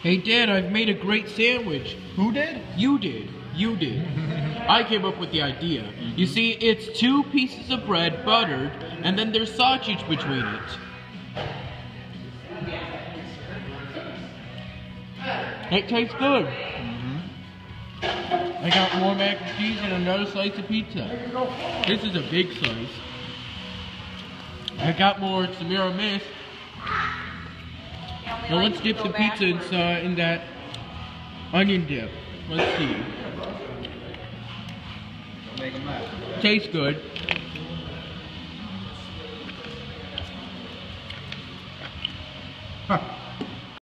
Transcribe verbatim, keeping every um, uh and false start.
Hey Dad, I've made a great sandwich. Who did? You did. You did. I came up with the idea. You see, it's two pieces of bread buttered, and then there's sausage between it. It tastes good. Mm-hmm. I got more mac and cheese and another slice of pizza. This is a big slice. I got more Samira Miss. Now let's dip the pizza in, uh, in that onion dip. Let's see. Tastes good.